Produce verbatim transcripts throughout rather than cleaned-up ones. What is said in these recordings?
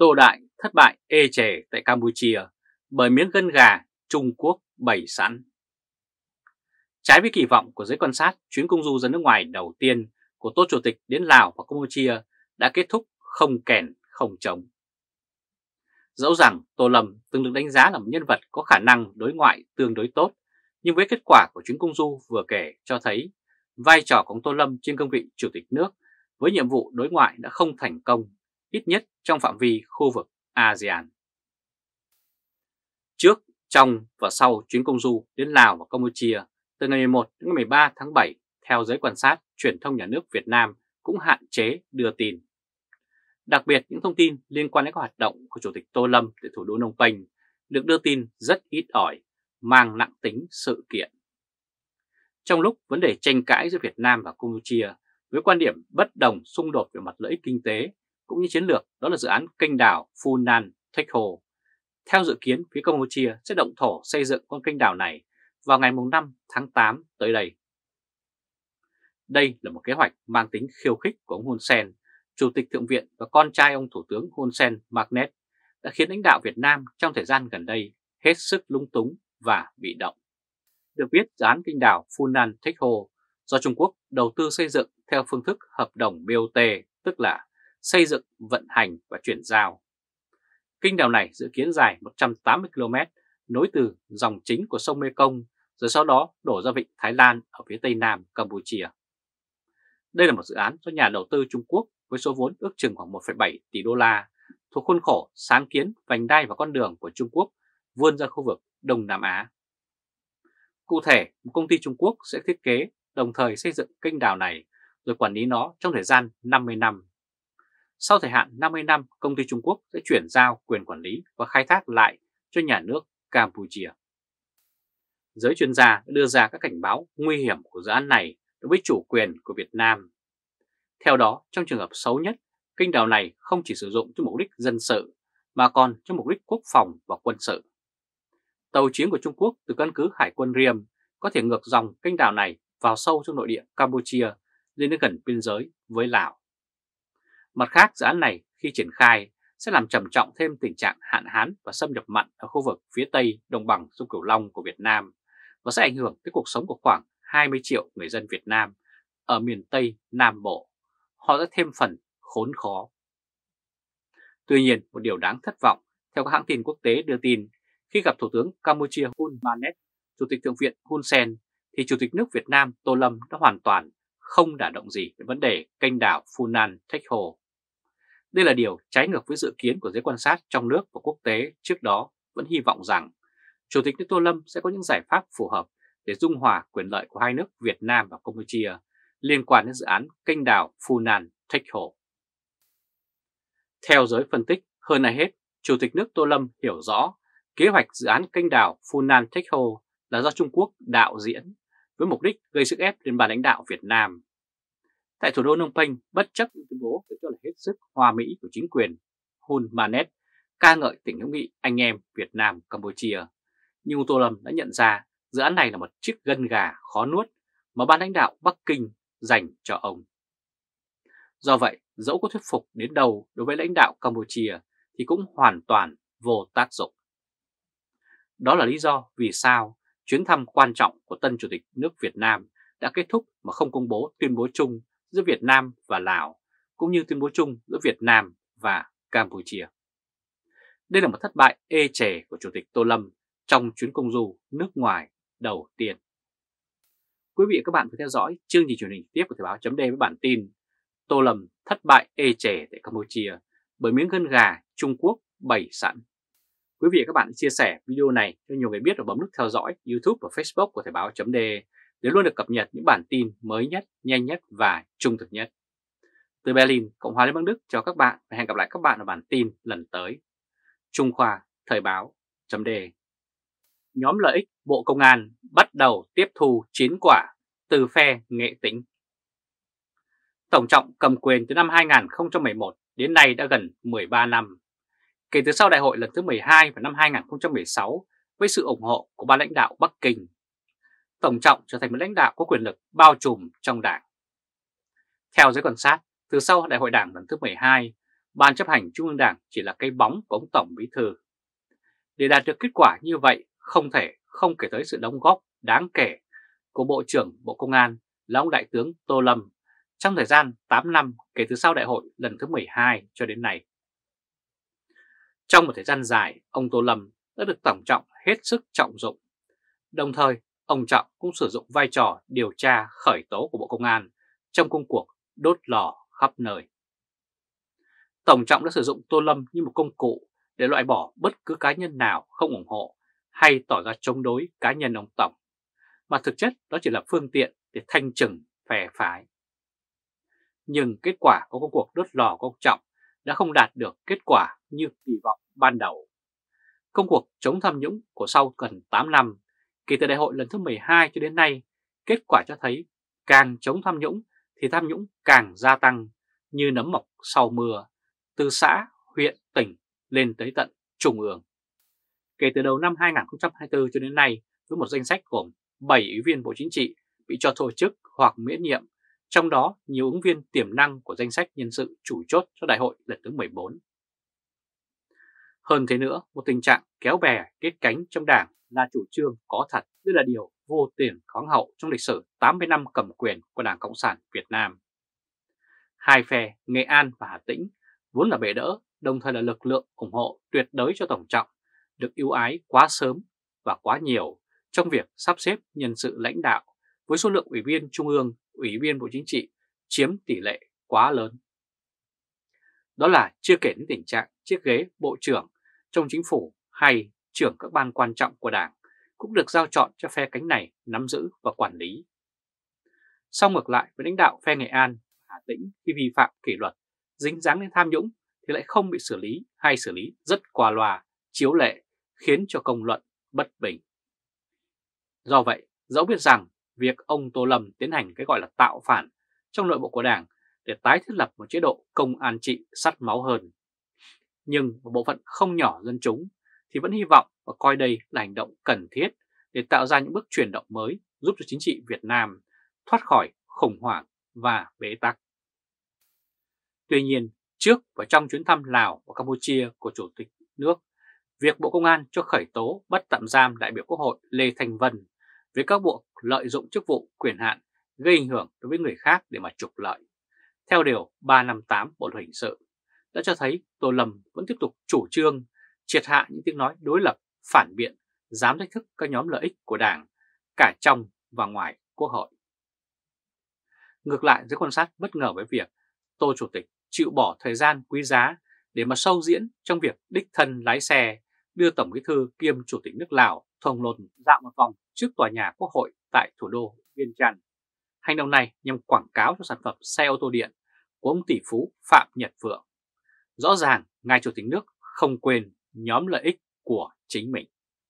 Tô Đại thất bại ê chề tại Campuchia bởi miếng gân gà Trung Quốc bày sẵn. Trái với kỳ vọng của giới quan sát, chuyến công du ra nước ngoài đầu tiên của Tô Chủ tịch đến Lào và Campuchia đã kết thúc không kèn không trống. Dẫu rằng Tô Lâm từng được đánh giá là một nhân vật có khả năng đối ngoại tương đối tốt, nhưng với kết quả của chuyến công du vừa kể cho thấy vai trò của ông Tô Lâm trên cương vị Chủ tịch nước với nhiệm vụ đối ngoại đã không thành công, ít nhất trong phạm vi khu vực a sê an. Trước, trong và sau chuyến công du đến Lào và Campuchia từ ngày mười một đến ngày mười ba tháng bảy, theo giới quan sát, truyền thông nhà nước Việt Nam cũng hạn chế đưa tin. Đặc biệt, những thông tin liên quan đến các hoạt động của Chủ tịch Tô Lâm tại thủ đô Phnom Penh được đưa tin rất ít ỏi, mang nặng tính sự kiện. Trong lúc vấn đề tranh cãi giữa Việt Nam và Campuchia với quan điểm bất đồng xung đột về mặt lợi ích kinh tế cũng như chiến lược, đó là dự án kênh đào Funan Techo. Theo dự kiến, phía Campuchia sẽ động thổ xây dựng con kênh đào này vào ngày năm tháng tám tới đây. Đây là một kế hoạch mang tính khiêu khích của ông Hun Sen, Chủ tịch Thượng viện và con trai ông Thủ tướng Hun Sen Manet, đã khiến lãnh đạo Việt Nam trong thời gian gần đây hết sức lung túng và bị động. Được biết, dự án kênh đào Funan Techo do Trung Quốc đầu tư xây dựng theo phương thức hợp đồng bê o tê, tức là xây dựng, vận hành và chuyển giao. Kênh đào này dự kiến dài một trăm tám mươi ki lô mét, nối từ dòng chính của sông Mekong rồi sau đó đổ ra vịnh Thái Lan ở phía tây nam Campuchia. Đây là một dự án do nhà đầu tư Trung Quốc với số vốn ước chừng khoảng một phẩy bảy tỷ đô la, thuộc khuôn khổ sáng kiến vành đai và con đường của Trung Quốc vươn ra khu vực Đông Nam Á. Cụ thể, một công ty Trung Quốc sẽ thiết kế, đồng thời xây dựng kênh đào này rồi quản lý nó trong thời gian năm mươi năm. Sau thời hạn năm mươi năm, công ty Trung Quốc sẽ chuyển giao quyền quản lý và khai thác lại cho nhà nước Campuchia. Giới chuyên gia đã đưa ra các cảnh báo nguy hiểm của dự án này đối với chủ quyền của Việt Nam. Theo đó, trong trường hợp xấu nhất, kênh đào này không chỉ sử dụng cho mục đích dân sự mà còn cho mục đích quốc phòng và quân sự. Tàu chiến của Trung Quốc từ căn cứ Hải quân Ream có thể ngược dòng kênh đào này vào sâu trong nội địa Campuchia lên đến gần biên giới với Lào. Mặt khác, dự án này khi triển khai sẽ làm trầm trọng thêm tình trạng hạn hán và xâm nhập mặn ở khu vực phía tây đồng bằng sông Cửu Long của Việt Nam và sẽ ảnh hưởng tới cuộc sống của khoảng hai mươi triệu người dân Việt Nam ở miền Tây Nam Bộ. Họ sẽ thêm phần khốn khó. Tuy nhiên, một điều đáng thất vọng theo các hãng tin quốc tế đưa tin, khi gặp Thủ tướng Campuchia Hun Manet, Chủ tịch Thượng viện Hun Sen, thì Chủ tịch nước Việt Nam Tô Lâm đã hoàn toàn không đả động gì về vấn đề kênh đào Funan Techo. Đây là điều trái ngược với dự kiến của giới quan sát trong nước và quốc tế trước đó vẫn hy vọng rằng Chủ tịch nước Tô Lâm sẽ có những giải pháp phù hợp để dung hòa quyền lợi của hai nước Việt Nam và Campuchia liên quan đến dự án kênh đào Funan Techo. Theo giới phân tích, hơn ai hết, Chủ tịch nước Tô Lâm hiểu rõ kế hoạch dự án kênh đào Funan Techo là do Trung Quốc đạo diễn với mục đích gây sức ép lên ban lãnh đạo Việt Nam. Tại thủ đô Phnom Penh, bất chấp những tuyên bố được cho là hết sức hòa mỹ của chính quyền Hun Manet ca ngợi tình hữu nghị anh em Việt Nam Campuchia, nhưng Tô Lâm đã nhận ra dự án này là một chiếc gân gà khó nuốt mà ban lãnh đạo Bắc Kinh dành cho ông. Do vậy, dẫu có thuyết phục đến đâu đối với lãnh đạo Campuchia thì cũng hoàn toàn vô tác dụng. Đó là lý do vì sao chuyến thăm quan trọng của tân Chủ tịch nước Việt Nam đã kết thúc mà không công bố tuyên bố chung giữa Việt Nam và Lào, cũng như tuyên bố chung giữa Việt Nam và Campuchia. Đây là một thất bại ê chề của Chủ tịch Tô Lâm trong chuyến công du nước ngoài đầu tiên. Quý vị và các bạn phải theo dõi chương trình truyền hình tiếp của Thời báo chấm D với bản tin Tô Lâm thất bại ê chề tại Campuchia bởi miếng gân gà Trung Quốc bày sẵn. Quý vị và các bạn chia sẻ video này cho nhiều người biết và bấm nút theo dõi YouTube và Facebook của Thời báo chấm D để luôn được cập nhật những bản tin mới nhất, nhanh nhất và trung thực nhất. Từ Berlin, Cộng hòa Liên bang Đức chào các bạn và hẹn gặp lại các bạn ở bản tin lần tới. Trung Khoa, Thời báo chấm D. Nhóm lợi ích Bộ Công an bắt đầu tiếp thu chiến quả từ phe Nghệ Tĩnh. Tổng Trọng cầm quyền từ năm hai nghìn không trăm mười một đến nay đã gần mười ba năm. Kể từ sau đại hội lần thứ mười hai vào năm hai nghìn không trăm mười sáu với sự ủng hộ của ban lãnh đạo Bắc Kinh, Tổng Trọng trở thành một lãnh đạo có quyền lực bao trùm trong đảng. Theo giới quan sát, từ sau đại hội đảng lần thứ mười hai, Ban chấp hành Trung ương Đảng chỉ là cái bóng của ông Tổng Bí thư. Để đạt được kết quả như vậy, không thể không kể tới sự đóng góp đáng kể của Bộ trưởng Bộ Công an là ông Đại tướng Tô Lâm trong thời gian tám năm kể từ sau đại hội lần thứ mười hai cho đến nay. Trong một thời gian dài, ông Tô Lâm đã được Tổng Trọng hết sức trọng dụng. Đồng thời, ông Trọng cũng sử dụng vai trò điều tra khởi tố của Bộ Công an trong công cuộc đốt lò khắp nơi. Tổng Trọng đã sử dụng Tô Lâm như một công cụ để loại bỏ bất cứ cá nhân nào không ủng hộ hay tỏ ra chống đối cá nhân ông Tổng, mà thực chất đó chỉ là phương tiện để thanh trừng phe phái. Nhưng kết quả của công cuộc đốt lò của ông Trọng đã không đạt được kết quả như kỳ vọng ban đầu. Công cuộc chống tham nhũng của sau gần tám năm, kể từ đại hội lần thứ mười hai cho đến nay, kết quả cho thấy càng chống tham nhũng thì tham nhũng càng gia tăng như nấm mọc sau mưa, từ xã, huyện, tỉnh lên tới tận trung ương. Kể từ đầu năm hai nghìn không trăm hai mươi tư cho đến nay, với một danh sách gồm bảy ủy viên Bộ Chính trị bị cho thôi chức hoặc miễn nhiệm, trong đó nhiều ứng viên tiềm năng của danh sách nhân sự chủ chốt cho đại hội lần thứ mười bốn. Hơn thế nữa, một tình trạng kéo bè kết cánh trong đảng là chủ trương có thật, đây là điều vô tiền khoáng hậu trong lịch sử tám mươi năm cầm quyền của Đảng Cộng sản Việt Nam. Hai phe Nghệ An và Hà Tĩnh vốn là bệ đỡ, đồng thời là lực lượng ủng hộ tuyệt đối cho Tổng Trọng, được ưu ái quá sớm và quá nhiều trong việc sắp xếp nhân sự lãnh đạo với số lượng ủy viên Trung ương, ủy viên Bộ Chính trị chiếm tỷ lệ quá lớn. Đó là chưa kể đến tình trạng chiếc ghế Bộ trưởng trong chính phủ hay trưởng các ban quan trọng của Đảng cũng được giao chọn cho phe cánh này nắm giữ và quản lý. Song ngược lại với lãnh đạo phe Nghệ An, Hà Tĩnh khi vi phạm kỷ luật, dính dáng đến tham nhũng thì lại không bị xử lý hay xử lý rất qua loa, chiếu lệ, khiến cho công luận bất bình. Do vậy, dẫu biết rằng việc ông Tô Lâm tiến hành cái gọi là tạo phản trong nội bộ của Đảng để tái thiết lập một chế độ công an trị sắt máu hơn, nhưng một bộ phận không nhỏ dân chúng thì vẫn hy vọng và coi đây là hành động cần thiết để tạo ra những bước chuyển động mới giúp cho chính trị Việt Nam thoát khỏi khủng hoảng và bế tắc. Tuy nhiên, trước và trong chuyến thăm Lào và Campuchia của Chủ tịch nước, việc Bộ Công an cho khởi tố bắt tạm giam đại biểu Quốc hội Lê Thanh Vân với các buộc lợi dụng chức vụ quyền hạn gây ảnh hưởng đối với người khác để mà trục lợi, theo điều ba trăm năm mươi tám Bộ luật hình sự, đã cho thấy Tô Lâm vẫn tiếp tục chủ trương triệt hạ những tiếng nói đối lập, phản biện, dám thách thức các nhóm lợi ích của Đảng, cả trong và ngoài Quốc hội. Ngược lại, giới quan sát bất ngờ với việc Tô Chủ tịch chịu bỏ thời gian quý giá để mà sâu diễn trong việc đích thân lái xe đưa Tổng Bí thư kiêm Chủ tịch nước Lào Thong Lôn dạo một vòng trước tòa nhà Quốc hội tại thủ đô Viêng Chăn. Hành động này nhằm quảng cáo cho sản phẩm xe ô tô điện của ông tỷ phú Phạm Nhật Vượng. Rõ ràng, ngài Chủ tịch nước không quên nhóm lợi ích của chính mình.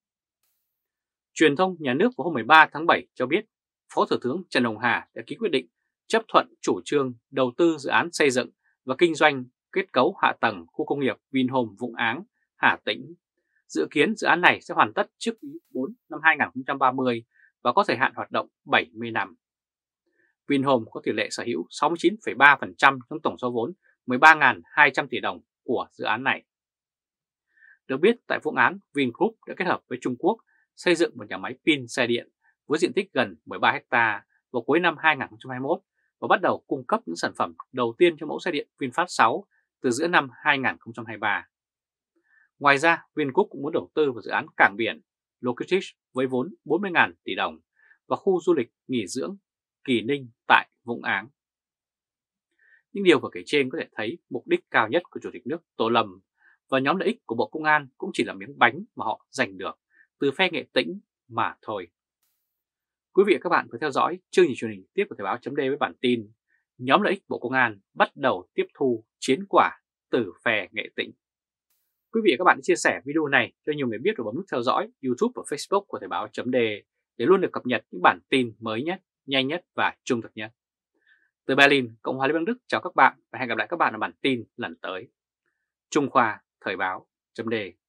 Truyền thông nhà nước vào hôm mười ba tháng bảy cho biết, Phó Thủ tướng Trần Hồng Hà đã ký quyết định chấp thuận chủ trương đầu tư dự án xây dựng và kinh doanh kết cấu hạ tầng khu công nghiệp Vinhome Vũng Áng, Hà Tĩnh. Dự kiến dự án này sẽ hoàn tất trước quý bốn năm hai nghìn không trăm ba mươi và có thời hạn hoạt động bảy mươi năm. Vinhome có tỷ lệ sở hữu sáu mươi chín phẩy ba phần trăm trong tổng số vốn mười ba nghìn hai trăm tỷ đồng của dự án này. Được biết, tại Vũng Áng, Vingroup đã kết hợp với Trung Quốc xây dựng một nhà máy pin xe điện với diện tích gần mười ba héc ta vào cuối năm hai nghìn không trăm hai mươi mốt và bắt đầu cung cấp những sản phẩm đầu tiên cho mẫu xe điện VinFast sáu từ giữa năm hai nghìn không trăm hai mươi ba. Ngoài ra, Vingroup cũng muốn đầu tư vào dự án cảng biển Logistics với vốn bốn mươi nghìn tỷ đồng và khu du lịch nghỉ dưỡng Kỳ Ninh tại Vũng Áng. Những điều vừa kể trên có thể thấy mục đích cao nhất của Chủ tịch nước Tô Lâm và nhóm lợi ích của Bộ Công an cũng chỉ là miếng bánh mà họ giành được từ phe Nghệ Tĩnh mà thôi. Quý vị và các bạn vừa theo dõi chương trình truyền hình tiếp của Thời báo chấm D với bản tin nhóm lợi ích Bộ Công an bắt đầu tiếp thu chiến quả từ phe Nghệ Tĩnh. Quý vị và các bạn chia sẻ video này cho nhiều người biết và bấm nút theo dõi YouTube và Facebook của Thời báo chấm D để luôn được cập nhật những bản tin mới nhất, nhanh nhất và trung thực nhất. Từ Berlin, Cộng hòa Liên bang Đức chào các bạn và hẹn gặp lại các bạn ở bản tin lần tới. Trung Khoa, Thời báo chấm D.